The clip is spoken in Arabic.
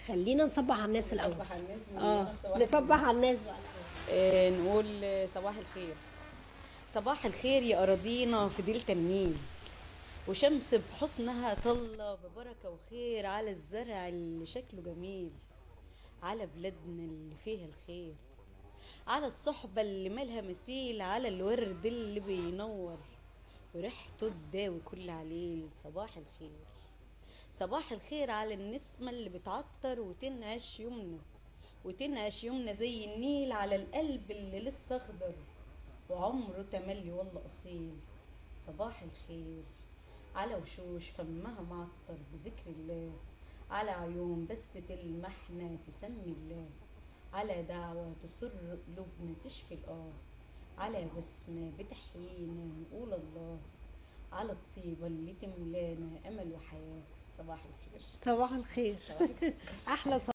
خلينا نصبح على الناس الاول. نصبح على الناس من نصبح على الناس بقى. نقول صباح الخير. صباح الخير يا أراضينا في دلتا النيل، وشمس بحسنها طلة ببركة وخير على الزرع اللي شكله جميل، على بلادنا اللي فيها الخير، على الصحبة اللي مالها مثيل، على الورد اللي بينور وريحته تداوي كل عليل. صباح الخير. صباح الخير على النسمة اللي بتعطر وتنعش يمنى، وتنعش يمنى زي النيل، على القلب اللي لسه اخضر وعمره تملي والله اصيل. صباح الخير على وشوش فمها معطر بذكر الله، على عيون بس تلمحنا تسمي الله، على دعوة تسر قلوبنا تشفي على بسمة بتحيينا نقول الله، على الطيبة اللي تملانا أمل وحياة. صباح الخير. صباح الخير. صباح الخير. احلى